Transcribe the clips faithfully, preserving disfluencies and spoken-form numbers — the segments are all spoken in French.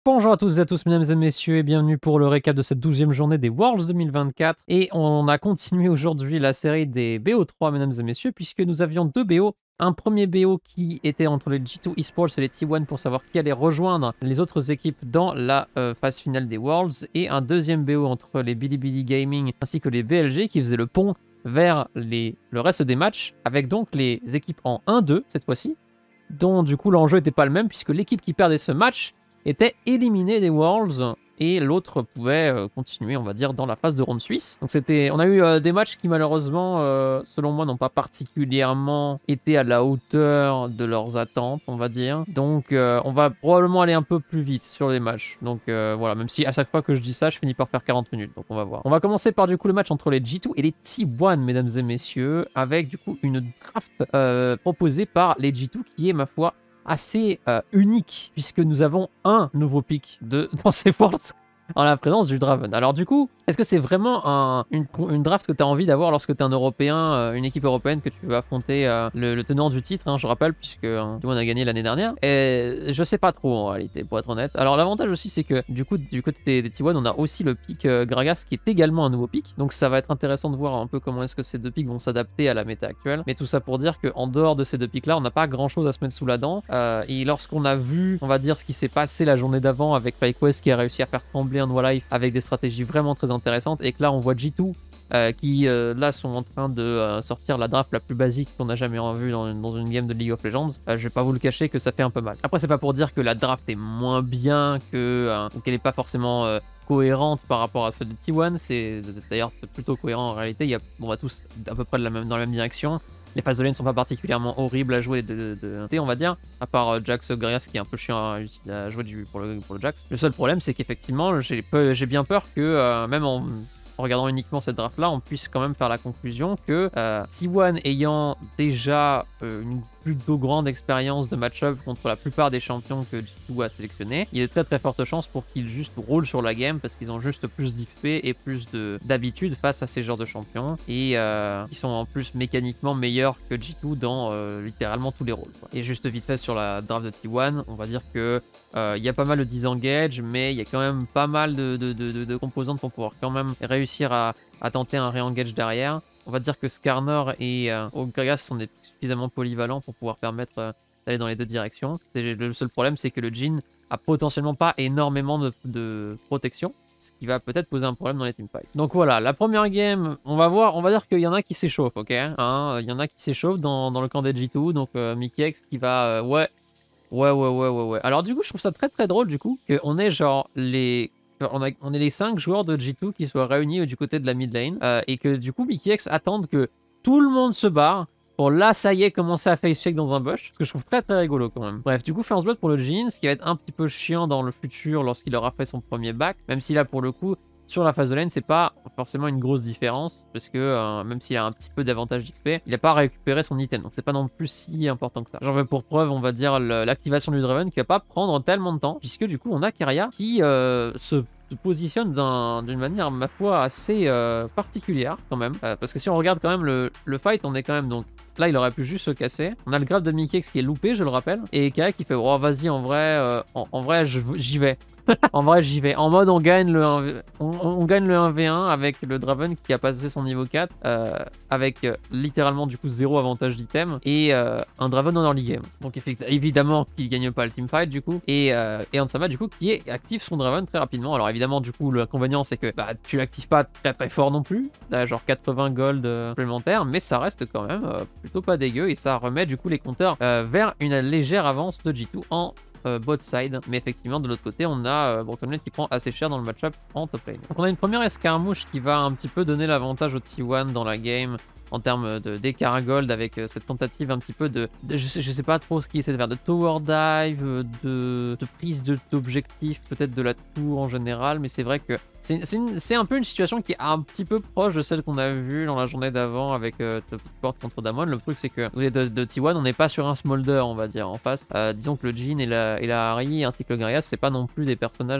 Bonjour à tous et à tous, mesdames et messieurs, et bienvenue pour le récap de cette douzième journée des Worlds deux mille vingt-quatre. Et on a continué aujourd'hui la série des B O trois, mesdames et messieurs, puisque nous avions deux B O. Un premier B O qui était entre les G deux Esports et les T un pour savoir qui allait rejoindre les autres équipes dans la euh, phase finale des Worlds. Et un deuxième B O entre les Bilibili Gaming ainsi que les B L G qui faisait le pont vers les, le reste des matchs, avec donc les équipes en un deux cette fois-ci, dont du coup l'enjeu n'était pas le même, puisque l'équipe qui perdait ce match était éliminé des Worlds et l'autre pouvait euh, continuer, on va dire, dans la phase de ronde suisse. Donc c'était, on a eu euh, des matchs qui malheureusement, euh, selon moi, n'ont pas particulièrement été à la hauteur de leurs attentes, on va dire. Donc euh, on va probablement aller un peu plus vite sur les matchs. Donc euh, voilà, même si à chaque fois que je dis ça, je finis par faire quarante minutes. Donc on va voir. On va commencer par du coup le match entre les G deux et les T un, mesdames et messieurs, avec du coup une draft euh, proposée par les G deux qui est, ma foi, assez euh, unique, puisque nous avons un nouveau pick de, dans ces Worlds en la présence du Draven. Alors du coup, est-ce que c'est vraiment un, une, une draft que tu as envie d'avoir lorsque tu es un Européen, euh, une équipe européenne que tu veux affronter euh, le, le tenant du titre, hein, je rappelle, puisque hein, tout le monde a gagné l'année dernière. Et je sais pas trop en réalité, pour être honnête. Alors l'avantage aussi, c'est que du coup, du côté des, des T un, on a aussi le pick euh, Gragas qui est également un nouveau pick. Donc ça va être intéressant de voir un peu comment est-ce que ces deux picks vont s'adapter à la méta actuelle. Mais tout ça pour dire qu'en dehors de ces deux picks là, on n'a pas grand chose à se mettre sous la dent. Euh, et lorsqu'on a vu, on va dire, ce qui s'est passé la journée d'avant avec PyQuest qui a réussi à faire trembler un Life avec des stratégies vraiment très intéressantes, et que là on voit G deux euh, qui euh, là sont en train de euh, sortir la draft la plus basique qu'on a jamais vue dans, dans une game de League of Legends, euh, je vais pas vous le cacher que ça fait un peu mal. Après c'est pas pour dire que la draft est moins bien, que euh, qu'elle est pas forcément euh, cohérente par rapport à celle de T un, c'est d'ailleurs plutôt cohérent en réalité, il y a, on va tous à peu près de la même, dans la même direction. Les phases de lane sont pas particulièrement horribles à jouer de, de, de on va dire, à part euh, Jax Gragas qui est un peu chiant à, à jouer du, pour, le, pour le Jax. Le seul problème, c'est qu'effectivement, j'ai bien peur que, euh, même en, en regardant uniquement cette draft-là, on puisse quand même faire la conclusion que euh, T un ayant déjà euh, une plutôt grande expérience de match-up contre la plupart des champions que G deux a sélectionné, il y a de très très fortes chances pour qu'ils juste roulent sur la game parce qu'ils ont juste plus d'X P et plus d'habitude face à ces genres de champions, et euh, ils sont en plus mécaniquement meilleurs que G deux dans euh, littéralement tous les rôles, quoi. Et juste vite fait sur la draft de T un, on va dire que euh, il y a pas mal de disengage, mais il y a quand même pas mal de, de, de, de, de composantes pour pouvoir quand même réussir à, à tenter un re-engage derrière. On va dire que Skarner et euh, Gragas sont des suffisamment polyvalents pour pouvoir permettre euh, d'aller dans les deux directions. Le seul problème, c'est que le Jhin a potentiellement pas énormément de, de protection, ce qui va peut-être poser un problème dans les teamfights. Donc voilà, la première game, on va voir, on va dire qu'il y en a qui s'échauffent, ok, hein, il y en a qui s'échauffent dans, dans le camp des G deux, donc euh, Mickeyx qui va, euh, ouais, ouais, ouais, ouais, ouais, ouais. Alors du coup, je trouve ça très très drôle du coup, qu'on ait genre les... On, a, on est les cinq joueurs de G deux qui soient réunis du côté de la mid lane, euh, et que du coup Mickeyx attende que tout le monde se barre pour là, ça y est, commencer à face check dans un bush, ce que je trouve très très rigolo quand même. Bref, du coup, First Blood pour le Jhin, ce qui va être un petit peu chiant dans le futur lorsqu'il aura fait son premier back, même si là pour le coup, sur la phase de lane, c'est pas forcément une grosse différence, parce que euh, même s'il a un petit peu d'avantage d'X P, il n'a pas récupéré son item, donc c'est pas non plus si important que ça. J'en veux pour preuve, on va dire, l'activation du Draven qui va pas prendre tellement de temps, puisque du coup, on a Keria qui euh, se positionne d'une manière, ma foi, assez euh, particulière quand même, euh, parce que si on regarde quand même le, le fight, on est quand même donc là, il aurait pu juste se casser. On a le grab de Mickeyx qui est loupé, je le rappelle, et Keria qui fait oh vas-y, en vrai, euh, en, en vrai, j'y vais. En vrai, j'y vais. En mode, on gagne le un v... on, on gagne le un v un avec le Draven qui a passé son niveau quatre, euh, avec euh, littéralement du coup zéro avantage d'item, et euh, un Draven en early game. Donc évidemment qu'il gagne pas le teamfight du coup, et, euh, et Ansama du coup qui est, active son Draven très rapidement. Alors évidemment du coup l'inconvénient c'est que bah, tu l'actives pas très très fort non plus, là, genre quatre-vingts gold euh, supplémentaires, mais ça reste quand même euh, plutôt pas dégueu, et ça remet du coup les compteurs euh, vers une légère avance de G deux en Euh, bot side, mais effectivement de l'autre côté on a euh, Broken Blade qui prend assez cher dans le match-up en top lane. Donc on a une première escarmouche qui va un petit peu donner l'avantage au T un dans la game en termes d'écart gold, avec euh, cette tentative un petit peu de, de je, sais, je sais pas trop ce qu'il essaie de faire, de tower dive, de, de prise d'objectif, peut-être de la tour en général, mais c'est vrai que c'est un peu une situation qui est un petit peu proche de celle qu'on a vue dans la journée d'avant avec euh, Top Sport contre Damwon. Le truc c'est que de, de T un on n'est pas sur un smolder, on va dire, en face. Euh, disons que le Jhin et la, et la Ahri ainsi que le Gragas, c'est pas non plus des personnages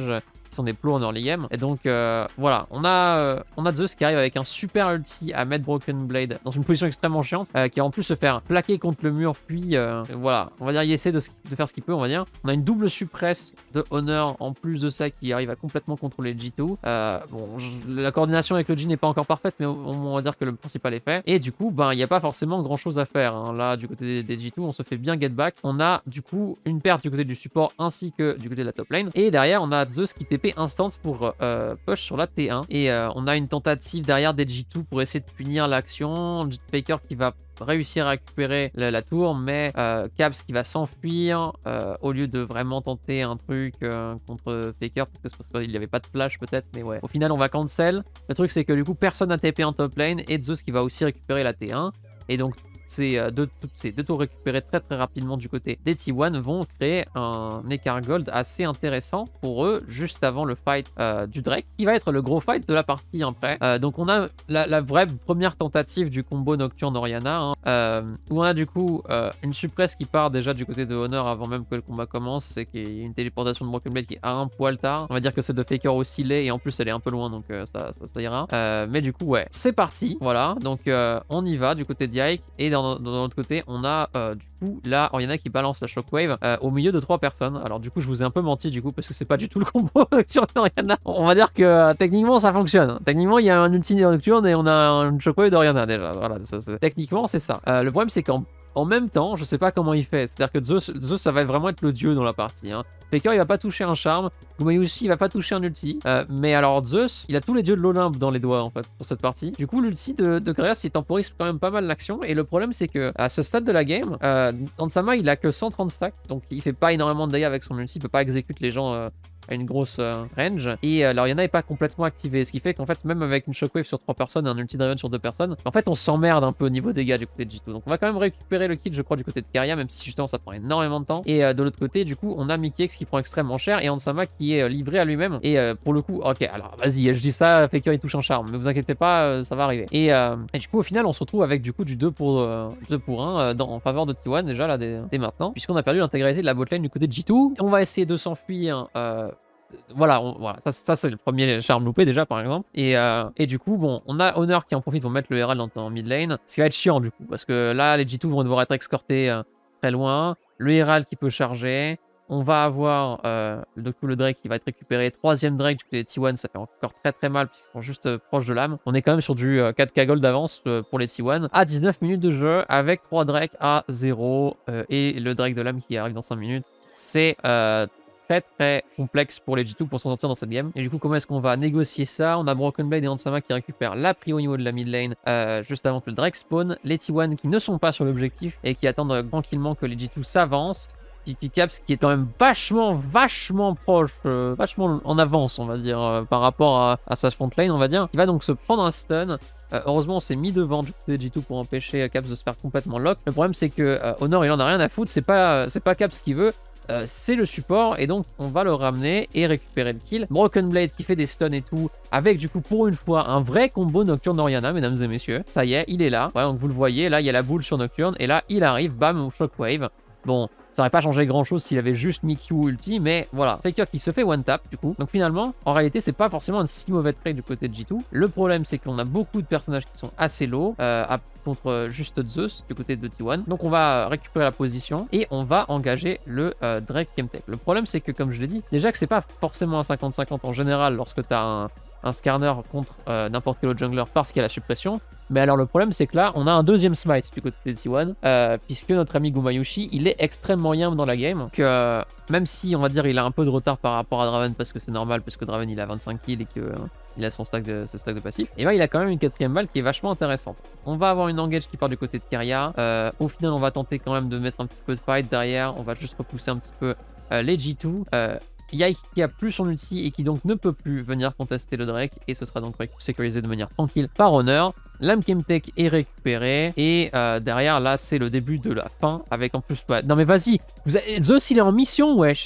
qui sont des plots en early game. Et donc euh, voilà, on a, euh, on a Zeus qui arrive avec un super ulti à mettre Broken Blade dans une position extrêmement chiante, euh, qui va en plus se faire plaquer contre le mur, puis euh, voilà, on va dire il essaie de, de faire ce qu'il peut, on va dire. On a une double suppresse de Honor en plus de ça qui arrive à complètement contrôler le G deux. Euh, bon, je, la coordination avec le G n'est pas encore parfaite, mais on, on va dire que le principal est fait. Et du coup, ben il n'y a pas forcément grand chose à faire. Hein. Là, du côté des, des G deux, on se fait bien get back. On a du coup une perte du côté du support ainsi que du côté de la top lane. Et derrière, on a Zeus qui T P instant pour euh, push sur la T un. Et euh, on a une tentative derrière des G deux pour essayer de punir l'action. Faker qui va réussir à récupérer la, la tour, mais euh, Caps qui va s'enfuir euh, au lieu de vraiment tenter un truc euh, contre Faker, parce que parce qu'il n'y avait pas de flash peut-être, mais ouais. Au final, on va cancel. Le truc, c'est que du coup, personne n'a T P en top lane et Zeus qui va aussi récupérer la T un. Et donc, ces deux, ces deux tours récupérés très très rapidement du côté des T un vont créer un écart gold assez intéressant pour eux juste avant le fight euh, du Drake, qui va être le gros fight de la partie après. Euh, donc on a la, la vraie première tentative du combo Nocturne Orianna, hein, euh, où on a du coup euh, une suppresse qui part déjà du côté de Honor avant même que le combat commence, c'est qu'il y a une téléportation de Broken Blade qui est à un poil tard. On va dire que c'est de Faker aussi l'est, et en plus elle est un peu loin, donc euh, ça, ça, ça ira. Euh, mais du coup ouais, c'est parti, voilà, donc euh, on y va du côté d'Yike, et dans Dans, dans l'autre côté, on a euh, du coup là Orianna qui balance la Shockwave euh, au milieu de trois personnes. Alors du coup, je vous ai un peu menti du coup parce que c'est pas du tout le combo sur Orianna. On va dire que euh, techniquement ça fonctionne. Techniquement, il y a un ulti nocturne et on a une Shockwave d'Orianna déjà. Voilà, ça, techniquement c'est ça. Euh, le problème c'est qu'en en même temps, je sais pas comment il fait. C'est-à-dire que Zeus, Zeus, ça va vraiment être le dieu dans la partie. Hein. Faker, il va pas toucher un charme. Gumayushi, il va pas toucher un ulti. Euh, mais alors, Zeus, il a tous les dieux de l'Olympe dans les doigts, en fait, pour cette partie. Du coup, l'ulti de, de Gragas, il temporise quand même pas mal l'action. Et le problème, c'est que à ce stade de la game, euh, Hansama, il a que cent trente stacks. Donc, il fait pas énormément de dégâts avec son ulti. Il peut pas exécuter les gens... Euh, à une grosse euh, range, et euh, l'Orianna est pas complètement activée, ce qui fait qu'en fait même avec une Shockwave sur trois personnes et un ulti Draven sur deux personnes, en fait on s'emmerde un peu au niveau dégâts du côté de G deux. Donc on va quand même récupérer le kill je crois du côté de Keria, même si justement ça prend énormément de temps. Et euh, de l'autre côté du coup on a Mickeyx qui prend extrêmement cher et Hansama qui est euh, livré à lui-même. Et euh, pour le coup, ok alors vas-y, je dis ça, Faker il touche un charme, mais vous inquiétez pas, euh, ça va arriver. Et, euh, et du coup au final on se retrouve avec du coup du deux pour un euh, en faveur de T un déjà là dès, dès maintenant, puisqu'on a perdu l'intégralité de la botlane du côté de G deux. On va essayer de s'enfuir. Euh, Voilà, on, voilà, ça, ça c'est le premier charme loupé déjà par exemple. Et, euh, et du coup, bon, on a Honor qui en profite pour mettre le Herald en, en mid lane. Ce qui va être chiant du coup, parce que là, les G deux vont devoir être escortés euh, très loin. Le Herald qui peut charger. On va avoir euh, du coup, le Drake qui va être récupéré. Troisième Drake du côté des T un, ça fait encore très très mal puisqu'ils sont juste euh, proches de l'âme. On est quand même sur du euh, quatre K gold d'avance euh, pour les T un à dix-neuf minutes de jeu avec trois Drakes à zéro euh, et le Drake de l'âme qui arrive dans cinq minutes. C'est euh, très très complexe pour les G deux pour s'en sortir dans cette game. Et du coup, comment est-ce qu'on va négocier ça? On a Broken Blade et Hansama qui récupèrent la prio au niveau de la mid lane euh, juste avant que le Drake spawn. Les T un qui ne sont pas sur l'objectif et qui attendent euh, tranquillement que les G deux s'avancent. Titi Caps qui est quand même vachement, vachement proche, euh, vachement en avance, on va dire, euh, par rapport à, à sa front lane, on va dire. Il va donc se prendre un stun. Euh, heureusement, on s'est mis devant du côté de G deux pour empêcher euh, Caps de se faire complètement lock. Le problème, c'est que euh, Honor, il en a rien à foutre. C'est pas, euh, c'est pas Caps qui veut. Euh, c'est le support et donc on va le ramener et récupérer le kill. Broken Blade qui fait des stuns et tout, avec du coup pour une fois un vrai combo Nocturne Orianna, mesdames et messieurs. Ça y est, il est là. Ouais, donc vous le voyez, là il y a la boule sur Nocturne et là il arrive, bam, au Shockwave. Bon, ça aurait pas changé grand chose s'il avait juste mis Q ulti, mais voilà. Faker qui se fait one tap du coup. Donc finalement, en réalité, c'est pas forcément un si mauvais trade du côté de G deux. Le problème, c'est qu'on a beaucoup de personnages qui sont assez low euh, à, contre juste Zeus du côté de T un. Donc on va récupérer la position et on va engager le euh, Drake Chemtech. Le problème, c'est que comme je l'ai dit, déjà que c'est pas forcément un cinquante cinquante en général lorsque tu as un, un scanner contre euh, n'importe quel autre jungler parce qu'il y a la suppression. Mais alors le problème c'est que là on a un deuxième smite du côté de T un euh, puisque notre ami Gumayushi il est extrêmement yam dans la game, que euh, même si on va dire il a un peu de retard par rapport à Draven parce que c'est normal parce que Draven il a vingt-cinq kills et que euh, il a son stack de, ce stack de passif, et ben il a quand même une quatrième balle qui est vachement intéressante. On va avoir une engage qui part du côté de Keria. Euh, au final on va tenter quand même de mettre un petit peu de fight derrière, on va juste repousser un petit peu euh, les G deux. Euh, Yike qui a plus son ulti et qui donc ne peut plus venir contester le Drake et ce sera donc sécurisé de manière tranquille par Honor. L'âme Chemtech est récupérée et euh, derrière là c'est le début de la fin avec en plus... Ouais, non mais vas-y, avez... Zeus il est en mission wesh.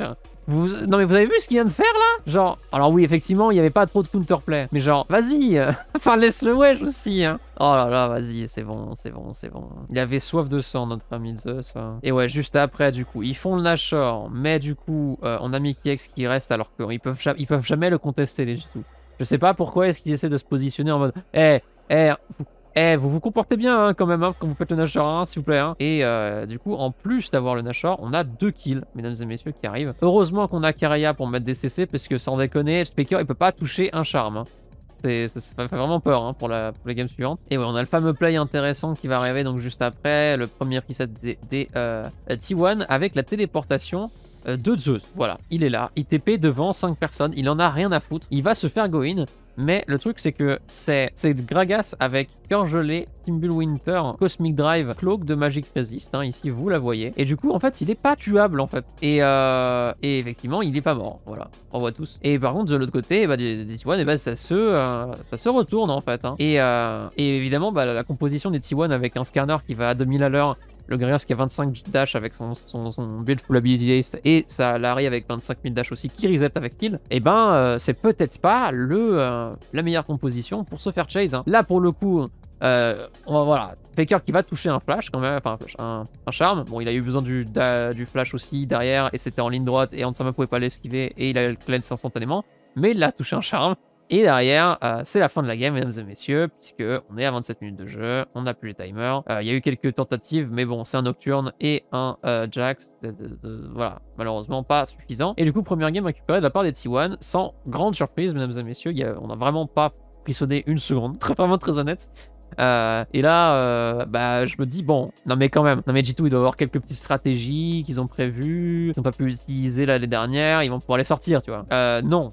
vous... Non mais vous avez vu ce qu'il vient de faire là? Genre, alors oui, effectivement, il n'y avait pas trop de counterplay. Mais genre, vas-y, enfin laisse-le wesh aussi, hein. Oh là là, vas-y, c'est bon, c'est bon, c'est bon. Il avait soif de sang, notre ami Zeus. Hein. Et ouais, juste après, du coup, ils font le Nashor, mais du coup, euh, on a Mickey X qui reste alors qu'ils peuvent, ja ils peuvent jamais le contester, les G deux. Je sais pas pourquoi est-ce qu'ils essaient de se positionner en mode « Eh, eh, vous, eh, vous vous comportez bien hein, quand même hein, quand vous faites le Nashor, hein, s'il vous plaît. Hein. » Et euh, du coup, en plus d'avoir le Nashor, on a deux kills, mesdames et messieurs, qui arrivent. Heureusement qu'on a Keria pour mettre des C C, parce que sans déconner, Speaker, il peut pas toucher un charme. Hein. Ça, ça fait vraiment peur hein, pour, la, pour les games suivantes. Et ouais, on a le fameux play intéressant qui va arriver donc juste après, le premier preset des, des euh, T un avec la téléportation euh, de Zeus. Voilà, il est là, il T P devant cinq personnes, il en a rien à foutre, il va se faire go in. Mais le truc, c'est que c'est Gragas avec Cœur Gelé, Winter, Cosmic Drive, Cloak de Magic Resist. Hein, ici, vous la voyez. Et du coup, en fait, il est pas tuable, en fait. Et, euh, et effectivement, il est pas mort. Voilà, on voit tous. Et par contre, de l'autre côté, bah, des, des T un, et bah, ça, se, euh, ça se retourne, en fait. Hein. Et, euh, et évidemment, bah, la, la composition des T un avec un scanner qui va à deux mille à l'heure, le Gregas qui a vingt-cinq dash avec son, son, son build full ability haste et sa Larry avec vingt-cinq mille dash aussi qui reset avec kill, et ben euh, c'est peut-être pas le, euh, la meilleure composition pour se faire chase. Hein. Là pour le coup, euh, on va, voilà, Faker qui va toucher un flash quand même, enfin un, flash, un, un charme. Bon, il a eu besoin du, da, du flash aussi derrière et c'était en ligne droite et Ansama pouvait pas l'esquiver et il a le cleanse instantanément, mais il a touché un charme. Et derrière, euh, c'est la fin de la game, mesdames et messieurs, puisque on est à vingt-sept minutes de jeu, on n'a plus les timers. Il euh, y a eu quelques tentatives, mais bon, c'est un Nocturne et un euh, Jax. De, de, de, voilà, malheureusement pas suffisant. Et du coup, première game récupérée de la part des T un, sans grande surprise, mesdames et messieurs. Y a, on n'a vraiment pas frissonné une seconde, très vraiment très honnête. Euh, et là, euh, bah, je me dis, bon, non mais quand même, non mais G deux, il doit avoir quelques petites stratégies qu'ils ont prévues, qu'ils n'ont pas pu utiliser l'année dernière, ils vont pouvoir les sortir, tu vois. Euh, non.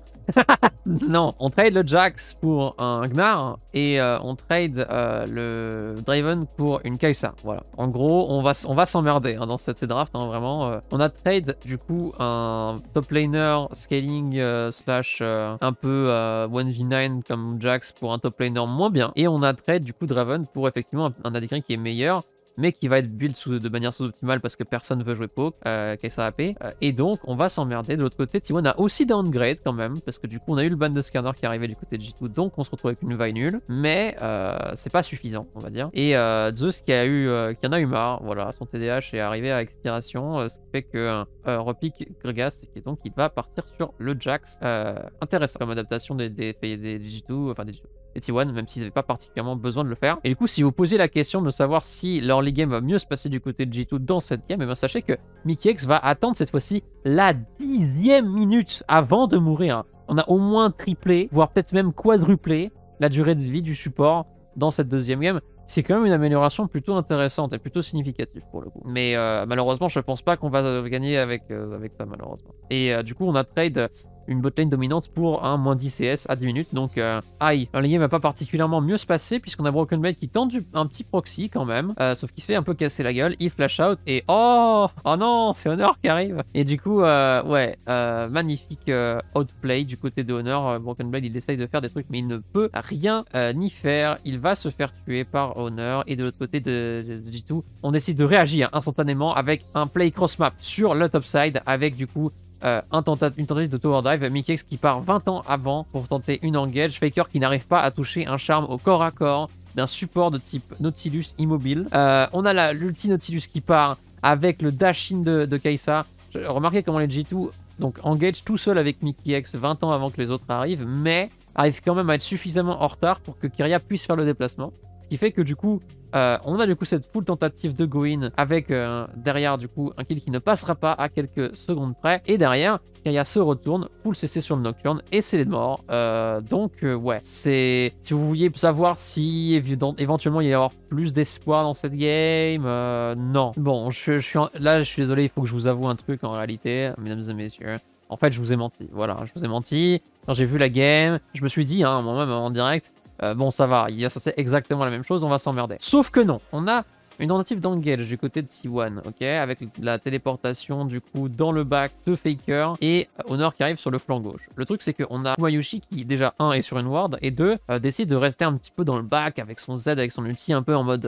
Non, on trade le Jax pour un Gnar et euh, on trade euh, le Draven pour une Kai'Sa. Voilà. En gros, on va, on va s'emmerder hein, dans cette draft, hein, vraiment. Euh. On a trade du coup un top laner scaling euh, slash euh, un peu euh, un v neuf comme Jax pour un top laner moins bien. Et on a trade du coup Draven pour effectivement un, un A D carry qui est meilleur, mais qui va être build sous, de manière sous-optimale parce que personne ne veut jouer poke, euh, Kai'Sa A P. Euh, et donc, on va s'emmerder. De l'autre côté, T un a aussi downgrade quand même, parce que du coup, on a eu le ban de scanner qui est arrivé du côté de G deux, donc on se retrouve avec une vaille nulle. Mais euh, c'est pas suffisant, on va dire. Et euh, Zeus qui, a eu, euh, qui en a eu marre, voilà, son T D H est arrivé à expiration, euh, ce qui fait que euh, repique Gregas, et donc il va partir sur le Jax. Euh, intéressant comme adaptation des, des, des, des G deux, enfin des G deux. Et T un, même s'ils n'avaient pas particulièrement besoin de le faire. Et du coup, si vous posez la question de savoir si leur league game va mieux se passer du côté de G deux dans cette game, et bien sachez que Mickey X va attendre cette fois-ci la dixième minute avant de mourir. On a au moins triplé, voire peut-être même quadruplé la durée de vie du support dans cette deuxième game. C'est quand même une amélioration plutôt intéressante et plutôt significative pour le coup. Mais euh, malheureusement, je pense pas qu'on va gagner avec, euh, avec ça, malheureusement. Et euh, du coup, on a trade une botlane dominante pour un moins dix C S à dix minutes. Donc, euh, aïe, le game va pas particulièrement mieux se passer puisqu'on a Broken Blade qui tente du, un petit proxy quand même. Euh, sauf qu'il se fait un peu casser la gueule. Il flash out et oh, oh non, c'est Honor qui arrive. Et du coup, euh, ouais, euh, magnifique euh, outplay du côté de Honor. Euh, Broken Blade, il essaye de faire des trucs, mais il ne peut rien euh, ni faire. Il va se faire tuer par Honor. Et de l'autre côté de, de, de G deux, on décide de réagir instantanément avec un play cross-map sur le topside avec du coup Euh, un tenta une tentative de tower dive, Mickey X qui part vingt ans avant pour tenter une engage, Faker qui n'arrive pas à toucher un charme au corps à corps d'un support de type Nautilus immobile. Euh, on a l'ulti Nautilus qui part avec le dash-in de, de Kai'Sa. Remarquez comment les G deux donc engage tout seul avec Mickey X vingt ans avant que les autres arrivent, mais arrive quand même à être suffisamment en retard pour que Keria puisse faire le déplacement. Ce qui fait que du coup, euh, on a du coup cette full tentative de go-in avec euh, derrière du coup un kill qui ne passera pas à quelques secondes près. Et derrière, Keria se retourne, full C C sur le Nocturne et c'est les morts. Euh, donc euh, ouais, c'est... Si vous vouliez savoir si éventuellement il y avoir plus d'espoir dans cette game, euh, non. Bon, je, je suis en... là je suis désolé, il faut que je vous avoue un truc en réalité, mesdames et messieurs. En fait, je vous ai menti. Voilà, je vous ai menti. Quand j'ai vu la game, je me suis dit, hein, moi-même en direct, Euh, bon, ça va, il a censé exactement la même chose, on va s'emmerder. Sauf que non, on a une tentative d'engage du côté de T un, ok, avec la téléportation du coup dans le back de Faker et Honor qui arrive sur le flanc gauche. Le truc, c'est qu'on a Mayushi qui, déjà, un, est sur une ward et deux, euh, décide de rester un petit peu dans le back avec son Z, avec son ulti un peu en mode... Euh,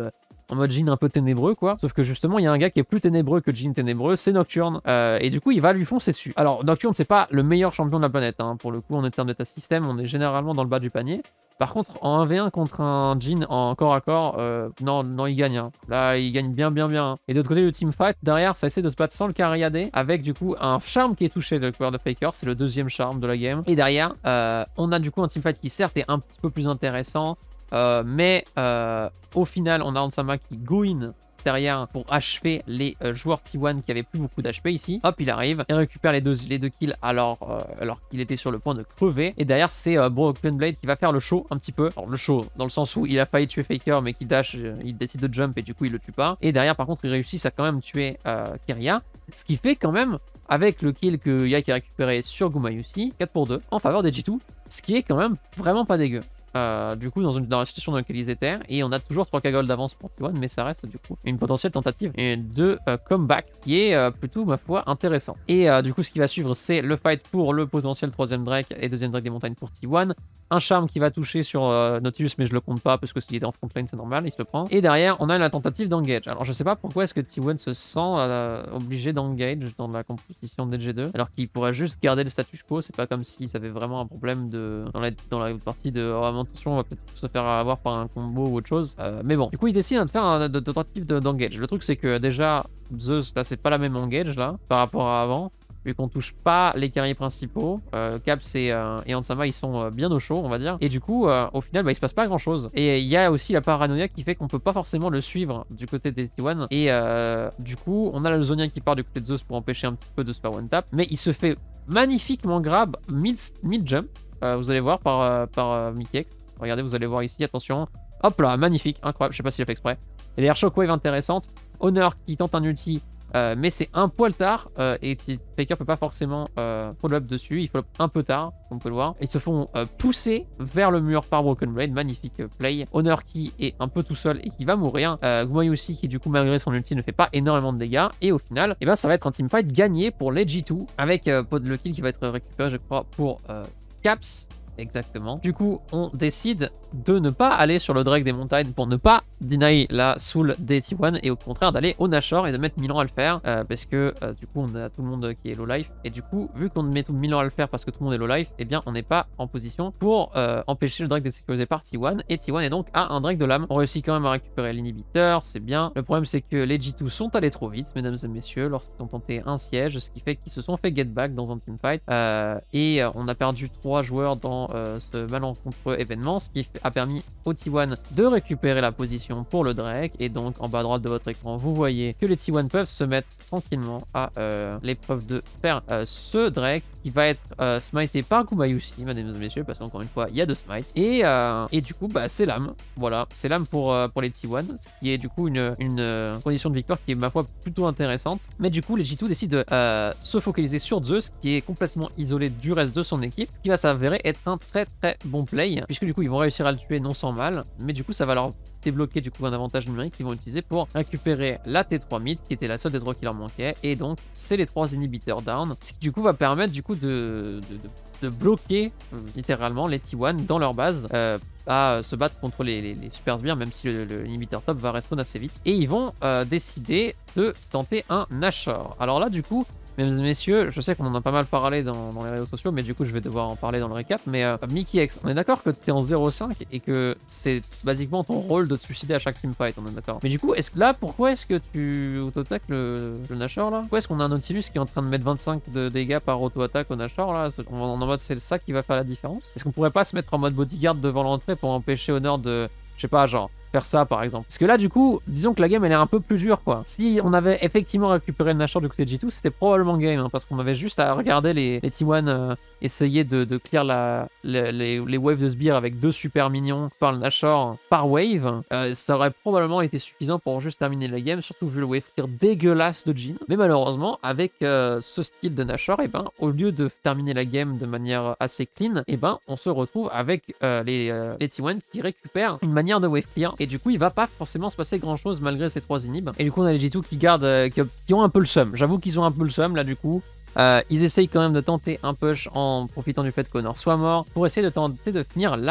en mode Jhin un peu ténébreux quoi. Sauf que justement il y a un gars qui est plus ténébreux que Jhin ténébreux, c'est Nocturne. Euh, et du coup il va lui foncer dessus. Alors Nocturne c'est pas le meilleur champion de la planète, hein. Pour le coup en termes d'état système on est généralement dans le bas du panier. Par contre, en un v un contre un Jhin en corps à corps, euh, non, non, il gagne. Hein. Là, il gagne bien, bien, bien. Hein. Et de l'autre côté, le teamfight, derrière, ça essaie de se battre sans le carry A D, avec du coup un charme qui est touché de World of Faker. C'est le deuxième charme de la game. Et derrière, euh, on a du coup un teamfight qui certes est un petit peu plus intéressant, euh, mais euh, au final, on a Hansama qui go in derrière pour achever les euh, joueurs T un qui avaient plus beaucoup d'H P ici. Hop, il arrive et récupère les deux, les deux kills alors, euh, alors qu'il était sur le point de crever. Et derrière, c'est euh, Broken Blade qui va faire le show un petit peu. Alors, le show, dans le sens où il a failli tuer Faker, mais qui dash, euh, il décide de jump et du coup, il le tue pas. Et derrière, par contre, il réussit à quand même tuer euh, Keria. Ce qui fait quand même, avec le kill que Yike a récupéré sur Gumayusi, quatre pour deux en faveur des G deux, ce qui est quand même vraiment pas dégueu. Euh, du coup dans, une, dans la situation dans laquelle ils étaient, et on a toujours trois K gold d'avance pour T un, mais ça reste du coup une potentielle tentative de euh, comeback qui est euh, plutôt ma foi intéressant. Et euh, du coup ce qui va suivre c'est le fight pour le potentiel troisième Drake et deuxième Drake des montagnes pour T un. Un charme qui va toucher sur euh, Nautilus, mais je le compte pas parce que s'il était en front line c'est normal, il se le prend. Et derrière on a la tentative d'engage. Alors je sais pas pourquoi est-ce que T un se sent euh, obligé d'engage dans la composition des G deux alors qu'il pourrait juste garder le status quo. C'est pas comme s'ils avaient vraiment un problème de dans la, dans la partie de oh, attention, on va peut-être se faire avoir par un combo ou autre chose. Euh, mais bon, du coup, il décide de faire un de, de tentative d'engage. Le truc, c'est que déjà, Zeus, là, c'est pas la même engage, là, par rapport à avant. Vu qu'on touche pas les carriers principaux, euh, Caps et, euh, et Hansama, ils sont euh, bien au chaud, on va dire. Et du coup, euh, au final, bah, il se passe pas grand-chose. Et il y a aussi la paranoïa qui fait qu'on peut pas forcément le suivre du côté des T un. Et euh, du coup, on a le Zonien qui part du côté de Zeus pour empêcher un petit peu de se faire one-tap. Mais il se fait magnifiquement grab mid-jump. Mid Euh, vous allez voir par, euh, par euh, Mickey. Regardez, vous allez voir ici, attention. Hop là, magnifique, incroyable, je sais pas s'il a fait exprès. Et derrière Shockwave intéressante. Honor qui tente un ulti, euh, mais c'est un poil tard. Euh, et Faker peut pas forcément euh, follow-up dessus. Il follow-up un peu tard, comme on peut le voir. Ils se font euh, pousser vers le mur par Broken Blade. Magnifique euh, play. Honor qui est un peu tout seul et qui va mourir. Euh, Gumayusi qui, du coup, malgré son ulti, ne fait pas énormément de dégâts. Et au final, eh ben, ça va être un teamfight gagné pour les G deux. Avec euh, le kill qui va être récupéré, je crois, pour euh, Caps. Exactement. Du coup, on décide de ne pas aller sur le Drake des montagnes pour ne pas deny la soul des T un et au contraire d'aller au Nashor et de mettre Milan à le faire euh, parce que euh, du coup on a tout le monde qui est low life et du coup vu qu'on met tout Milan à le faire parce que tout le monde est low life, eh bien on n'est pas en position pour euh, empêcher le Drake d'être sécurisé par T un et T un est donc à un Drake de l'âme. On réussit quand même à récupérer l'inhibiteur, c'est bien. Le problème c'est que les G deux sont allés trop vite, mesdames et messieurs, lorsqu'ils ont tenté un siège, ce qui fait qu'ils se sont fait get back dans un teamfight euh, et euh, on a perdu trois joueurs dans Euh, ce malencontreux événement, ce qui a permis au T un de récupérer la position pour le Drake. Et donc en bas à droite de votre écran vous voyez que les T un peuvent se mettre tranquillement à euh, l'épreuve de faire euh, ce Drake qui va être euh, smité par Gumayusi, mesdames et messieurs, parce qu'encore une fois il y a deux smites et, euh, et du coup bah, c'est l'âme, voilà, c'est l'âme pour, euh, pour les T un, ce qui est du coup une, une euh, condition de victoire qui est ma foi plutôt intéressante. Mais du coup les G deux décident de euh, se focaliser sur Zeus qui est complètement isolé du reste de son équipe, ce qui va s'avérer être un très très bon play puisque du coup ils vont réussir à le tuer non sans mal, mais du coup ça va leur débloquer du coup un avantage numérique qu'ils vont utiliser pour récupérer la T trois mid qui était la seule des trois qui leur manquait, et donc c'est les trois inhibiteurs down, ce qui du coup va permettre du coup de, de, de, de bloquer euh, littéralement les T un dans leur base euh, à se battre contre les, les, les super sbires, même si l'inhibiteur top va respawn assez vite, et ils vont euh, décider de tenter un Nashor. Alors là du coup mesdames et messieurs, je sais qu'on en a pas mal parlé dans, dans les réseaux sociaux, mais du coup je vais devoir en parler dans le récap. Mais euh, Mickey X, on est d'accord que tu es en zéro cinq et que c'est basiquement ton rôle de te suicider à chaque teamfight, on est d'accord. Mais du coup, est-ce que là, pourquoi est-ce que tu auto-attaques le, le Nashor là? Pourquoi est-ce qu'on a un Nautilus qui est en train de mettre vingt-cinq de dégâts par auto-attaque au Nashor là? On est en mode c'est ça qui va faire la différence? Est-ce qu'on pourrait pas se mettre en mode bodyguard devant l'entrée pour empêcher Honor de, je sais pas, genre faire ça par exemple? Parce que là du coup disons que la game elle est un peu plus dure quoi. Si on avait effectivement récupéré le Nashor du côté de G deux, c'était probablement game hein, parce qu'on avait juste à regarder les, les T un euh, essayer de, de clear la, les, les, les waves de sbires avec deux super minions par le Nashor par wave. Euh, ça aurait probablement été suffisant pour juste terminer la game, surtout vu le wave clear dégueulasse de Jhin. Mais malheureusement avec euh, ce style de Nashor, et ben au lieu de terminer la game de manière assez clean, et ben on se retrouve avec euh, les, euh, les T un qui récupèrent une manière de wave clear. Et du coup, il va pas forcément se passer grand chose malgré ces trois inhibs. Et du coup, on a les G deux qui gardent, euh, qui, qui ont un peu le seum. J'avoue qu'ils ont un peu le seum là, du coup. Euh, ils essayent quand même de tenter un push en profitant du fait qu'Honor soit mort pour essayer de tenter de finir la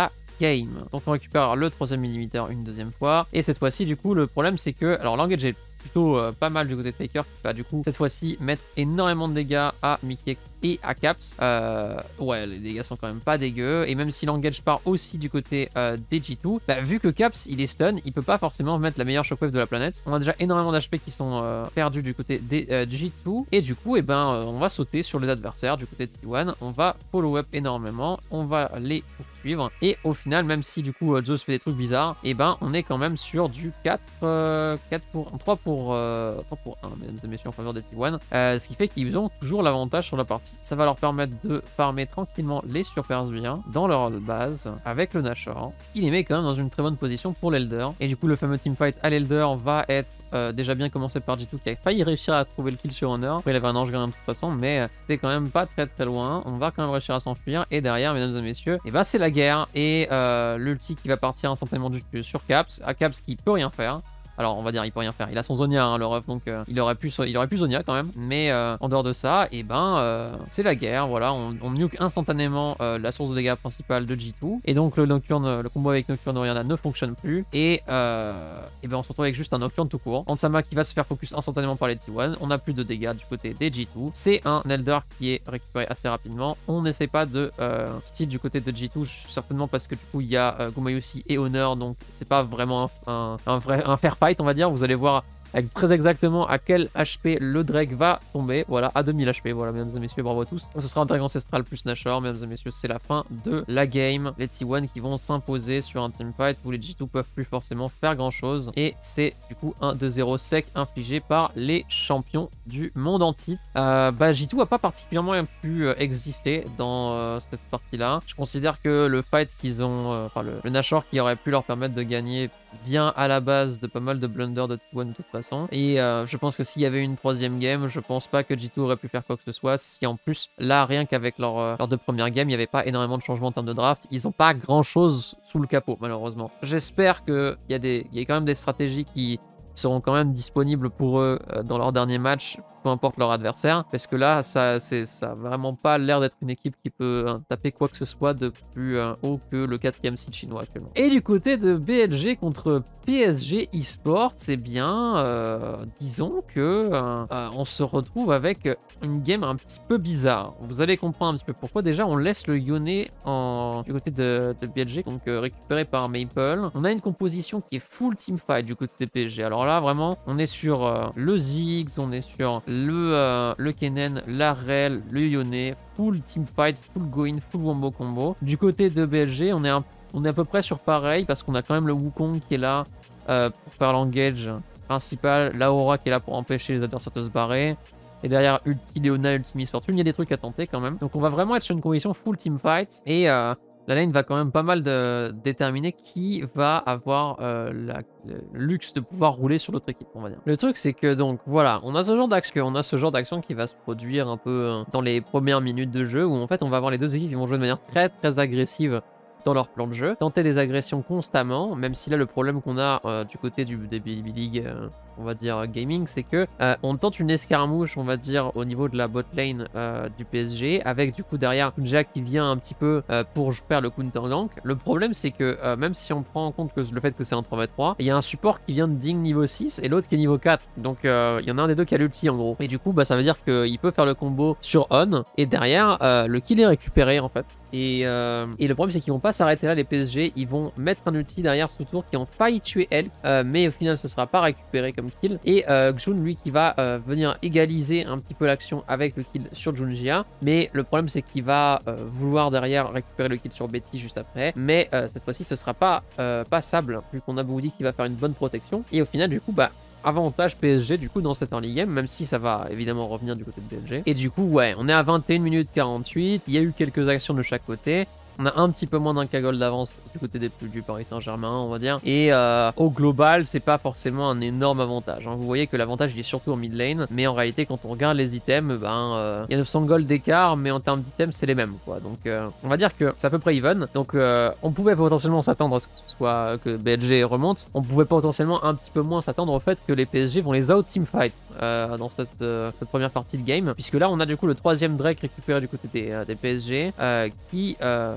game. Donc on récupère le troisième inhibiteur une deuxième fois. Et cette fois-ci, du coup, le problème c'est que, alors l'engage est plutôt euh, pas mal du côté de Faker, qui va du coup cette fois-ci mettre énormément de dégâts à Mickey et à Caps. Euh, ouais, les dégâts sont quand même pas dégueux. Et même si l'engage part aussi du côté euh, des G deux, bah, vu que Caps il est stun, il peut pas forcément mettre la meilleure shockwave de la planète. On a déjà énormément d'H P qui sont euh, perdus du côté des euh, G deux. Et du coup, et eh ben, euh, on va sauter sur les adversaires du côté de T un. On va follow up énormément. On va les poursuivre. Et au final, même si du coup euh, Zeus fait des trucs bizarres, et eh ben on est quand même sur du quatre, euh, quatre pour trois pour, euh, trois pour un, mesdames et messieurs, en faveur des T un. Euh, ce qui fait qu'ils ont toujours l'avantage sur la partie. Ça va leur permettre de farmer tranquillement les Super-Sbires dans leur base avec le Nashor, ce qui les met quand même dans une très bonne position pour l'Elder. Et du coup, le fameux teamfight à l'Elder va être Euh, déjà bien commencé par G deux qui a failli réussir à trouver le kill sur Honor. Après, il avait un ange gardien de toute façon, mais euh, c'était quand même pas très très loin. On va quand même réussir à s'enfuir. Et derrière, mesdames et messieurs, et bah, c'est la guerre. Et euh, l'ulti qui va partir instantanément du, sur Caps. À Caps qui peut rien faire. Alors on va dire il peut rien faire, il a son Zonia hein, le ref, donc euh, il aurait pu il aurait pu Zonia quand même, mais euh, en dehors de ça, et eh ben euh, c'est la guerre, voilà, on, on nuke instantanément euh, la source de dégâts principale de G deux, et donc le Nocturne, le combo avec Nocturne Oriana ne fonctionne plus, et, euh, et ben on se retrouve avec juste un Nocturne tout court, Ansama qui va se faire focus instantanément par les T un, on n'a plus de dégâts du côté des G deux, c'est un Elder qui est récupéré assez rapidement, on n'essaie pas de euh, steal du côté de G deux, certainement parce que du coup il y a euh, Gumayusi et Honor, donc c'est pas vraiment un, un, un vrai un fair fight on va dire, vous allez voir avec très exactement à quel H P le Drake va tomber, voilà, à deux mille H P, voilà, mesdames et messieurs, bravo à tous. Donc ce sera un Drake ancestral plus Nashor, mesdames et messieurs, c'est la fin de la game. Les T un qui vont s'imposer sur un teamfight où les G deux peuvent plus forcément faire grand chose, et c'est du coup un deux zéro sec infligé par les champions du monde entier. Euh, bah, G deux a pas particulièrement pu euh, exister dans euh, cette partie-là. Je considère que le fight qu'ils ont, euh, enfin le, le Nashor qui aurait pu leur permettre de gagner vient à la base de pas mal de blunders de T un de toute façon. Et euh, je pense que s'il y avait une troisième game, je pense pas que G deux aurait pu faire quoi que ce soit. Si en plus, là, rien qu'avec leur, euh, leurs deux premières games, il n'y avait pas énormément de changements en termes de draft. Ils n'ont pas grand chose sous le capot, malheureusement. J'espère qu'il y, a des, y a quand même des stratégies qui seront quand même disponibles pour eux euh, dans leur dernier match, peu importe leur adversaire, parce que là, ça n'a vraiment pas l'air d'être une équipe qui peut hein, taper quoi que ce soit de plus euh, haut que le quatrième seed chinois actuellement. Et du côté de B L G contre P S G eSports, c'est bien, euh, disons que euh, euh, on se retrouve avec une game un petit peu bizarre. Vous allez comprendre un petit peu pourquoi. Déjà, on laisse le Yone en... du côté de, de B L G, donc euh, récupéré par Maple. On a une composition qui est full teamfight du côté de P S G. Alors là, vraiment, on est sur euh, le Ziggs, on est sur le, euh, le Kennen, la Rel, le Yone, full teamfight, full going, full wombo combo. Du côté de B L G, on est, un, on est à peu près sur pareil parce qu'on a quand même le Wukong qui est là euh, pour faire l'engage principal, la Aura qui est là pour empêcher les adversaires de se barrer. Et derrière Ulti, Leona, Ultimis Fortune, il y a des trucs à tenter quand même. Donc on va vraiment être sur une condition full teamfight. Et euh, la lane va quand même pas mal de déterminer qui va avoir euh, la, le luxe de pouvoir rouler sur l'autre équipe, on va dire. Le truc, c'est que donc voilà, on a ce genre d'action, on a ce genre d'action qui va se produire un peu hein, dans les premières minutes de jeu, où en fait on va avoir les deux équipes qui vont jouer de manière très très agressive dans leur plan de jeu, tenter des agressions constamment, même si là le problème qu'on a euh, du côté du, des B B League, euh, on va dire gaming, c'est que euh, on tente une escarmouche, on va dire, au niveau de la bot lane euh, du P S G, avec du coup derrière Kunja qui vient un petit peu euh, pour faire le counter gank. Le problème c'est que euh, même si on prend en compte que le fait que c'est un trois v trois, il y a un support qui vient de Ding niveau six et l'autre qui est niveau quatre, donc il euh, y en a un des deux qui a l'ulti en gros, et du coup bah ça veut dire qu'il peut faire le combo sur on, et derrière euh, le kill est récupéré en fait. Et, euh, et le problème c'est qu'ils vont pas s'arrêter là, les P S G, ils vont mettre un ulti derrière ce tour qui ont failli tuer Elk, euh, mais au final ce sera pas récupéré comme kill, et euh, Xun lui qui va euh, venir égaliser un petit peu l'action avec le kill sur Junjia, mais le problème c'est qu'il va euh, vouloir derrière récupérer le kill sur Betty juste après, mais euh, cette fois-ci ce sera pas euh, passable, vu qu'on a Boudi qui va faire une bonne protection, et au final du coup bah avantage P S G du coup dans cette early game, même si ça va évidemment revenir du côté de B L G. Et du coup ouais, on est à vingt et une minutes quarante-huit, il y a eu quelques actions de chaque côté. On a un petit peu moins d'un cagole d'avance du côté des plus du Paris Saint-Germain, on va dire. Et euh, au global, c'est pas forcément un énorme avantage. Hein. Vous voyez que l'avantage, il est surtout en mid lane. Mais en réalité, quand on regarde les items, ben, euh, il y a neuf cents gold d'écart, mais en termes d'items, c'est les mêmes, quoi. Donc, euh, on va dire que c'est à peu près even. Donc, euh, on pouvait potentiellement s'attendre à ce que ce soit que B L G remonte. On pouvait potentiellement un petit peu moins s'attendre au fait que les P S G vont les out teamfight euh, dans cette, euh, cette première partie de game. Puisque là, on a du coup le troisième Drake récupéré du côté des, euh, des P S G euh, qui... Euh,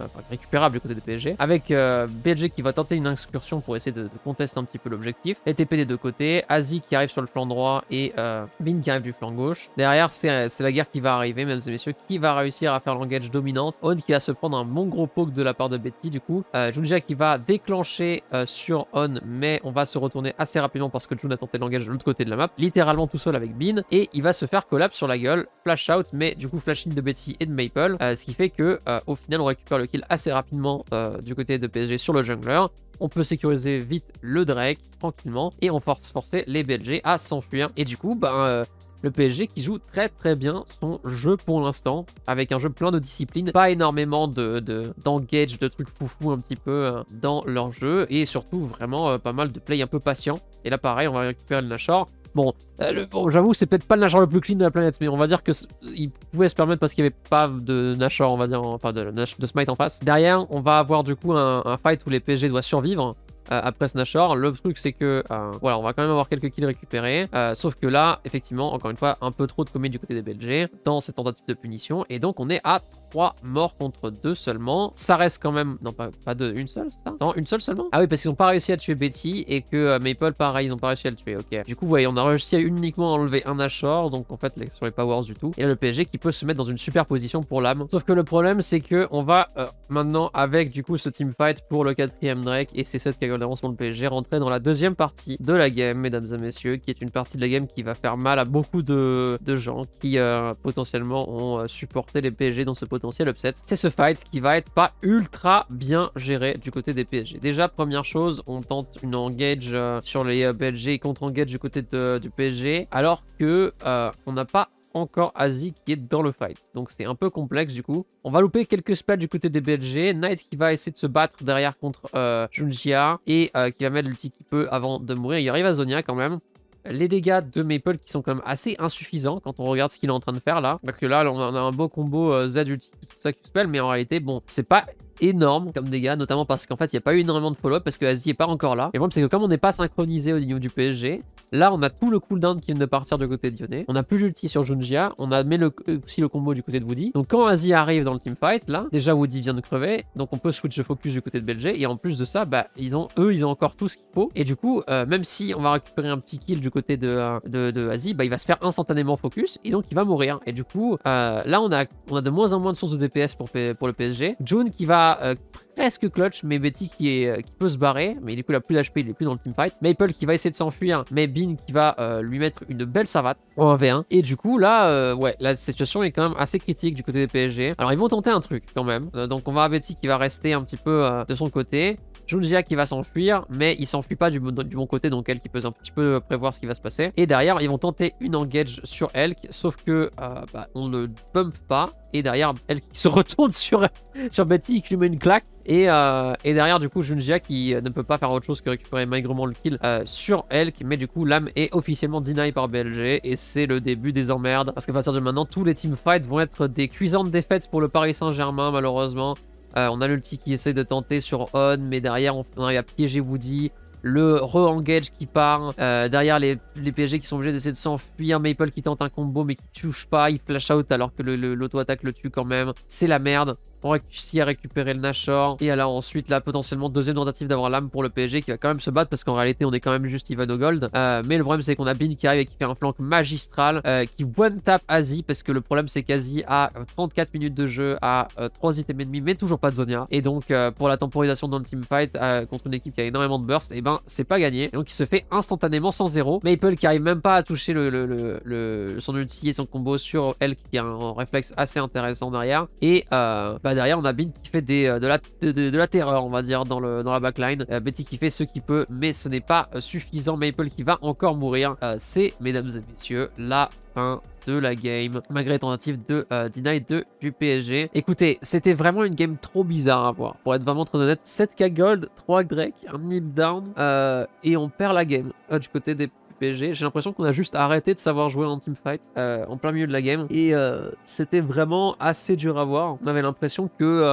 enfin, récupérable du côté des P S G. Avec euh, B L G qui va tenter une incursion pour essayer de, de contester un petit peu l'objectif. Les T P des deux côtés, Asie qui arrive sur le flanc droit et euh, Bin qui arrive du flanc gauche. Derrière, c'est la guerre qui va arriver, mesdames et messieurs, qui va réussir à faire l'engage dominante. On qui va se prendre un bon gros poke de la part de Betty, du coup. Euh, Junjia qui va déclencher euh, sur On, mais on va se retourner assez rapidement parce que Jun a tenté l'engage de l'autre côté de la map, littéralement tout seul avec Bin, et il va se faire collapse sur la gueule, flash out, mais du coup flash in de Betty et de Maple, euh, ce qui fait que euh, au final on récupère le kill assez rapidement euh, du côté de P S G sur le jungler. On peut sécuriser vite le Drake tranquillement et on force forcer les B L G à s'enfuir. Et du coup, ben, euh, le P S G qui joue très très bien son jeu pour l'instant, avec un jeu plein de discipline, pas énormément de, de, d'engage, de trucs foufou un petit peu euh, dans leur jeu, et surtout vraiment euh, pas mal de play un peu patient. Et là pareil, on va récupérer le Nashor. Bon, euh, bon j'avoue, c'est peut-être pas le Nashor le plus clean de la planète, mais on va dire qu'il pouvait se permettre parce qu'il n'y avait pas de Nashor, on va dire, enfin de, de Smite en face. Derrière, on va avoir du coup un, un fight où les P S G doivent survivre. Euh, après ce Nashor, le truc c'est que euh, voilà, on va quand même avoir quelques kills récupérés, euh, sauf que là, effectivement, encore une fois, un peu trop de commit du côté des B L G dans cette tentative de punition, et donc on est à trois morts contre deux seulement. Ça reste quand même, non pas, pas deux, une seule, c'est ça? Non, une seule seulement? Ah oui, parce qu'ils n'ont pas réussi à tuer Betty, et que euh, Maple, pareil, ils n'ont pas réussi à le tuer, ok. Du coup, vous voyez, on a réussi à uniquement enlever un Nashor, donc en fait, les, sur les powers du tout, et là le P S G qui peut se mettre dans une super position pour l'âme. Sauf que le problème, c'est que on va euh, maintenant, avec du coup ce teamfight pour le quatrième Drake, et c'est cette cagole d'avance pour le P S G, rentrer dans la deuxième partie de la game, mesdames et messieurs, qui est une partie de la game qui va faire mal à beaucoup de, de gens qui euh, potentiellement ont euh, supporté les P S G dans ce potentiel upset. C'est ce fight qui va être pas ultra bien géré du côté des P S G. Déjà, première chose, on tente une engage euh, sur les euh, B L G et contre-engage du côté de, du P S G, alors que euh, on n'a pas encore Asie qui est dans le fight. Donc c'est un peu complexe du coup. On va louper quelques spells du côté des B L G. Knight qui va essayer de se battre derrière contre euh, Junjia et euh, qui va mettre l'ulti qu'il peut avant de mourir. Il arrive à Zonia quand même. Les dégâts de Maple qui sont quand même assez insuffisants quand on regarde ce qu'il est en train de faire là. Parce que là, on a un beau combo euh, Z ulti, tout ça qui spell, mais en réalité, bon, c'est pas énorme comme dégâts, notamment parce qu'en fait il n'y a pas eu énormément de follow-up parce que Asie est pas encore là. Et le problème c'est que comme on n'est pas synchronisé au niveau du P S G, là on a tout le cooldown qui vient de partir du côté de Yone, on a plus d'ulti sur Junjia, on a mis le, aussi le combo du côté de Woody. Donc quand Asie arrive dans le teamfight, là déjà Woody vient de crever, donc on peut switch de focus du côté de B L G, et en plus de ça, bah ils ont eux ils ont encore tout ce qu'il faut, et du coup euh, même si on va récupérer un petit kill du côté de, de, de Asie, bah il va se faire instantanément focus et donc il va mourir. Et du coup euh, là on a, on a de moins en moins de sources de D P S pour, pour le P S G. June qui va euh, presque clutch, mais Betty qui, est, qui peut se barrer, mais du coup il a plus d'H P, il est plus dans le teamfight. Maple qui va essayer de s'enfuir, mais Bin qui va euh, lui mettre une belle savate en un v un. Et du coup là, euh, ouais, la situation est quand même assez critique du côté des P S G. Alors ils vont tenter un truc quand même. Euh, donc on va à Betty qui va rester un petit peu euh, de son côté. Junjia qui va s'enfuir, mais il s'enfuit pas du, du bon côté, donc elle qui peut un petit peu prévoir ce qui va se passer. Et derrière, ils vont tenter une engage sur Elk, sauf que euh, bah, on ne bump pas. Et derrière, Elk qui se retourne sur, sur Betty qui lui met une claque. Et, euh, et derrière, du coup, Junjia qui ne peut pas faire autre chose que récupérer maigrement le kill euh, sur Elk. Mais du coup, l'âme est officiellement deny par B L G. Et c'est le début des emmerdes. Parce qu'à partir de maintenant, tous les teamfights vont être des cuisantes défaites pour le Paris Saint-Germain, malheureusement. Euh, on a l'ulti qui essaie de tenter sur On, mais derrière, on, on arrive à piéger Woody. Le re-engage qui part. Euh, derrière, les, les P S G qui sont obligés d'essayer de s'enfuir. Maple qui tente un combo, mais qui touche pas. Il flash out alors que l'auto-attaque le, le tue quand même. C'est la merde. On réussit à récupérer le Nashor. Et alors ensuite, là, potentiellement, deuxième tentative d'avoir l'âme pour le P S G qui va quand même se battre parce qu'en réalité, on est quand même juste Ivano Gold. Euh, mais le problème, c'est qu'on a Bin qui arrive et qui fait un flank magistral, euh, qui one-tap Asie parce que le problème, c'est qu'Asie a trente-quatre minutes de jeu, a euh, trois items ennemis, mais toujours pas de Zonia. Et donc, euh, pour la temporisation dans le teamfight euh, contre une équipe qui a énormément de burst, et ben, c'est pas gagné. Et donc, il se fait instantanément sans zéro. Maple qui arrive même pas à toucher le, le, le, le, son ulti et son combo sur elle qui a un réflexe assez intéressant derrière. Et euh, bah, derrière, on a Bin qui fait des, de, la, de, de, de la terreur, on va dire, dans, le, dans la backline. Euh, Betty qui fait ce qu'il peut, mais ce n'est pas euh, suffisant. Maple qui va encore mourir. Euh, C'est, mesdames et messieurs, la fin de la game, malgré les tentatives de euh, deny de, du P S G. Écoutez, c'était vraiment une game trop bizarre à voir. Pour être vraiment très honnête, sept K gold, trois Drake, un nip down, euh, et on perd la game euh, du côté des P S G. J'ai l'impression qu'on a juste arrêté de savoir jouer en teamfight euh, en plein milieu de la game. Et euh, c'était vraiment assez dur à voir. On avait l'impression que euh,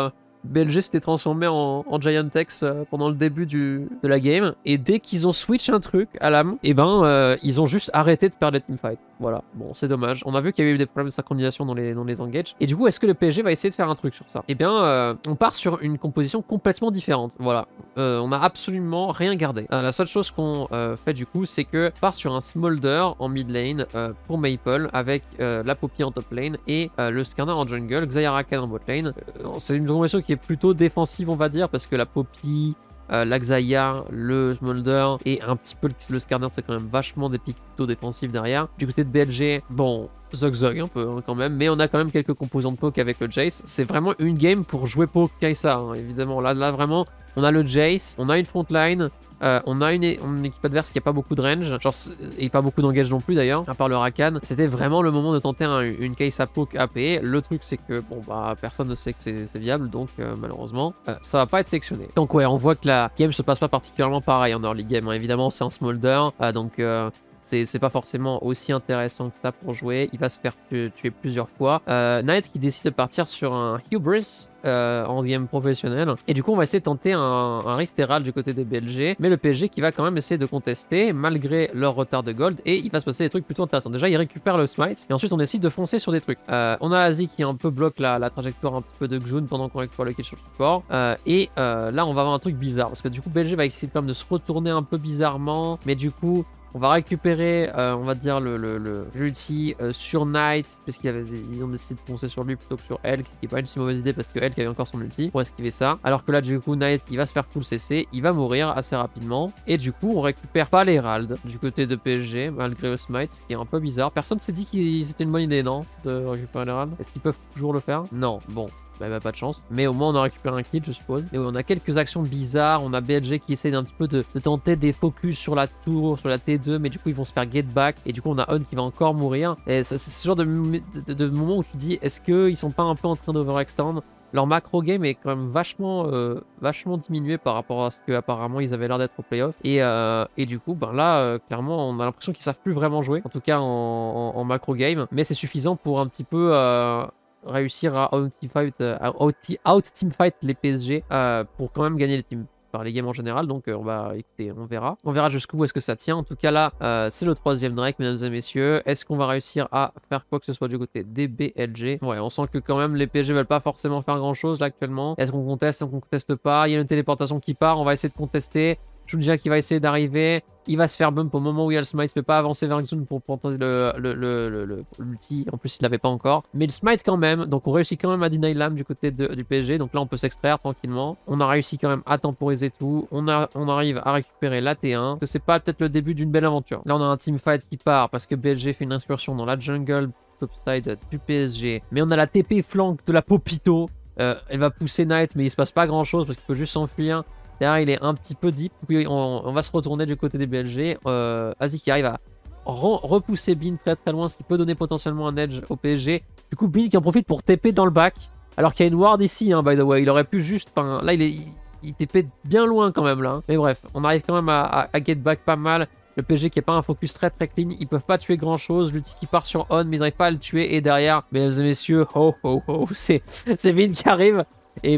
B L G s'était transformé en, en Giantex euh, pendant le début du, de la game. Et dès qu'ils ont switch un truc à l'âme, et ben euh, ils ont juste arrêté de perdre les teamfights. Voilà, bon c'est dommage. On a vu qu'il y avait eu des problèmes de synchronisation dans les, dans les engages. Et du coup, est-ce que le P S G va essayer de faire un truc sur ça? Et bien, euh, on part sur une composition complètement différente. Voilà, euh, on a absolument rien gardé. Euh, la seule chose qu'on euh, fait du coup, c'est que on part sur un Smolder en mid lane euh, pour Maple avec euh, la Poppy en top lane et euh, le Skarner en jungle, Xayah Rakan en bot lane. Euh, c'est une combinaison qui est plutôt défensive, on va dire, parce que la Poppy, euh, la Xayah, le Smolder et un petit peu le, le Skarner, c'est quand même vachement des pics plutôt défensifs derrière. Du côté de B L G, bon, zog zog un peu hein, quand même, mais on a quand même quelques composants de poke avec le Jace. C'est vraiment une game pour jouer poke Kai'Sa, hein, évidemment. Là, là, vraiment, on a le Jace, on a une front line. Euh, on a une, une équipe adverse qui a pas beaucoup de range, genre, et pas beaucoup d'engage non plus d'ailleurs, à part le Rakan. C'était vraiment le moment de tenter un, une Kai'Sa poke A P. Le truc c'est que bon bah personne ne sait que c'est viable, donc euh, malheureusement euh, ça va pas être sectionné. Donc ouais, on voit que la game se passe pas particulièrement pareil en early game, hein. Évidemment c'est un Smolder, euh, donc euh, c'est pas forcément aussi intéressant que ça pour jouer. Il va se faire tuer, tuer plusieurs fois. Euh, Knight qui décide de partir sur un Hubris euh, en game professionnel. Et du coup, on va essayer de tenter un, un Rift Herald du côté des B L G. Mais le P S G qui va quand même essayer de contester malgré leur retard de gold. Et il va se passer des trucs plutôt intéressants. Déjà, il récupère le smite. Et ensuite, on décide de foncer sur des trucs. Euh, on a Azi qui un peu bloque la, la trajectoire un petit peu de Xun pendant qu'on récupère le kill sur le support. Euh, et euh, là, on va avoir un truc bizarre. Parce que du coup, B L G va essayer quand même de se retourner un peu bizarrement. Mais du coup... on va récupérer, euh, on va dire, le, le, le l'ulti euh, sur Knight, puisqu'ils ont décidé de foncer sur lui plutôt que sur elle, ce qui n'est pas une si mauvaise idée parce que elle qui avait encore son ulti pour esquiver ça. Alors que là, du coup, Knight, il va se faire full C C, il va mourir assez rapidement. Et du coup, on récupère pas l'Herald du côté de P S G, malgré le smite, ce qui est un peu bizarre. Personne s'est dit que c'était une bonne idée, non, de récupérer l'Herald? Est-ce qu'ils peuvent toujours le faire? Non, bon. Bah, bah, pas de chance. Mais au moins on a récupéré un kill, je suppose. Et on a quelques actions bizarres. On a B L G qui essaie d'un petit peu de, de tenter des focus sur la tour, sur la T deux. Mais du coup, ils vont se faire get back. Et du coup, on a On qui va encore mourir. Et c'est ce genre de, de, de moment où tu te dis, est-ce qu'ils sont pas un peu en train d'overextend? Leur macro game est quand même vachement, euh, vachement diminué par rapport à ce qu'apparemment ils avaient l'air d'être au playoff. Et, euh, et du coup, ben là, euh, clairement, on a l'impression qu'ils savent plus vraiment jouer. En tout cas, en, en, en macro game. Mais c'est suffisant pour un petit peu... Euh, réussir à out-teamfight out out teamfight les P S G euh, pour quand même gagner les teams par les games en général. Donc euh, on va écouter, on verra. On verra jusqu'où est-ce que ça tient. En tout cas là, euh, c'est le troisième Drake, mesdames et messieurs. Est-ce qu'on va réussir à faire quoi que ce soit du côté des B L G? Ouais, on sent que quand même les P S G veulent pas forcément faire grand-chose là actuellement. Est-ce qu'on conteste? Est-ce qu'on conteste pas? Il y a une téléportation qui part, on va essayer de contester. Shunja qui va essayer d'arriver, il va se faire bump au moment où il y a le smite, il peut pas avancer vers Xun pour tenter le, le, le, le, le, l'ulti, en plus il l'avait pas encore, mais le smite quand même, donc on réussit quand même à deny l'âme du côté de, du P S G, donc là on peut s'extraire tranquillement, on a réussi quand même à temporiser tout, on, a, on arrive à récupérer la T un, que c'est pas peut-être le début d'une belle aventure. Là on a un teamfight qui part parce que B L G fait une incursion dans la jungle topside du P S G, mais on a la T P flank de la Popito, euh, elle va pousser Knight mais il se passe pas grand chose parce qu'il peut juste s'enfuir. Derrière, il est un petit peu deep. Puis on, on va se retourner du côté des B L G. Euh, Azi qui arrive à repousser Bin très très loin, ce qui peut donner potentiellement un edge au P S G. Du coup, Bin qui en profite pour T P dans le back. Alors qu'il y a une ward ici, hein, by the way. Il aurait pu juste... Enfin, là, il est... Il, il T P bien loin quand même, là. Hein. Mais bref, on arrive quand même à, à, à get back pas mal. Le P S G qui n'est pas un focus très très clean. Ils peuvent pas tuer grand chose. L'ulti qui part sur On, mais ils n'arrivent pas à le tuer. Et derrière, mesdames et messieurs, ho ho ho, c'est Bin qui arrive. Et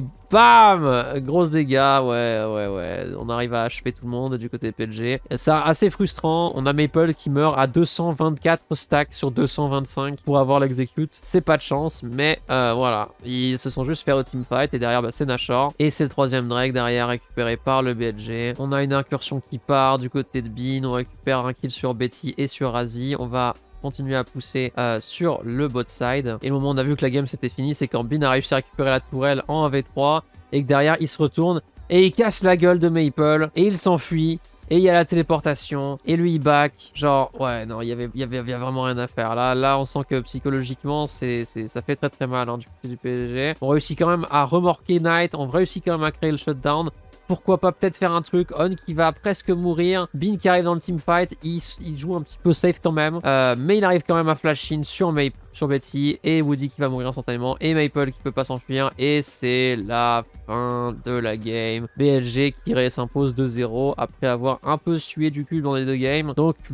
bam! Grosse dégâts, ouais, ouais, ouais. On arrive à achever tout le monde du côté P L G. Ça, assez frustrant. On a Maple qui meurt à deux cent vingt-quatre stacks sur deux cent vingt-cinq pour avoir l'execute. C'est pas de chance, mais euh, voilà. Ils se sont juste fait au teamfight. Et derrière, bah, c'est Nashor. Et c'est le troisième Drake derrière, récupéré par le B L G. On a une incursion qui part du côté de Bin. On récupère un kill sur Betty et sur Razi. On va continuer à pousser euh, sur le bot side. Et le moment où on a vu que la game c'était fini, c'est quand Bin a réussi à récupérer la tourelle en un v trois et que derrière il se retourne et il casse la gueule de Maple et il s'enfuit. Et il y a la téléportation, et lui il back, genre, ouais, non, il y avait, il y avait, il y avait vraiment rien à faire. Là, là, on sent que psychologiquement, c'est, c'est, ça fait très très mal hein, du côté du P S G. On réussit quand même à remorquer Knight, on réussit quand même à créer le shutdown. Pourquoi pas peut-être faire un truc, On qui va presque mourir, Bin qui arrive dans le teamfight, il, il joue un petit peu safe quand même, euh, mais il arrive quand même à flash in sur Maple, sur Betty, et Woody qui va mourir instantanément, et Maple qui peut pas s'enfuir, et c'est la fin de la game. B L G qui s'impose deux zéro après avoir un peu sué du cul dans les deux games, donc bon...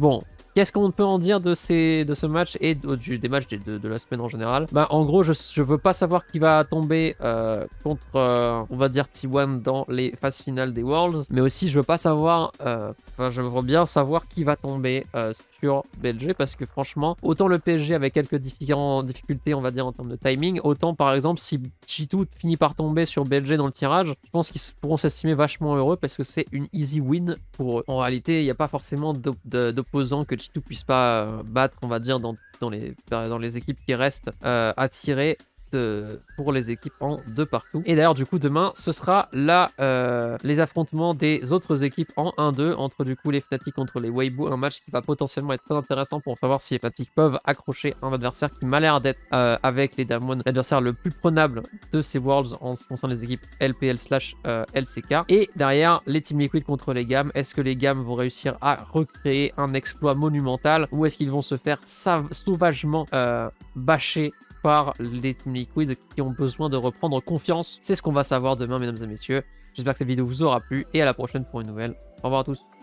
Qu'est-ce qu'on peut en dire de, ces, de ce match et de, du, des matchs de, de, de la semaine en général? Bah, en gros, je, je veux pas savoir qui va tomber euh, contre, euh, on va dire, T un dans les phases finales des Worlds, mais aussi je veux pas savoir, euh, enfin, je veux bien savoir qui va tomber euh, sur B L G, parce que franchement, autant le P S G avec quelques difficultés, on va dire, en termes de timing, autant par exemple, si G deux finit par tomber sur B L G dans le tirage, je pense qu'ils pourront s'estimer vachement heureux parce que c'est une easy win pour eux. En réalité, il n'y a pas forcément d'opposants que G deux puisse pas euh, battre, on va dire, dans, dans, les, dans les équipes qui restent euh, à tirer. De, pour les équipes en de partout. Et d'ailleurs, du coup, demain, ce sera là euh, les affrontements des autres équipes en un deux entre du coup les Fnatic contre les Weibo, un match qui va potentiellement être très intéressant pour savoir si les Fnatic peuvent accrocher un adversaire qui m'a l'air d'être euh, avec les Damwon l'adversaire le plus prenable de ces Worlds en ce qui concerne les équipes L P L slash L C K. Et derrière, les Team Liquid contre les Gam. Est-ce que les Gam vont réussir à recréer un exploit monumental ou est-ce qu'ils vont se faire sauvagement euh, bâcher par les Team Liquid qui ont besoin de reprendre confiance? C'est ce qu'on va savoir demain, mesdames et messieurs. J'espère que cette vidéo vous aura plu et à la prochaine pour une nouvelle. Au revoir à tous.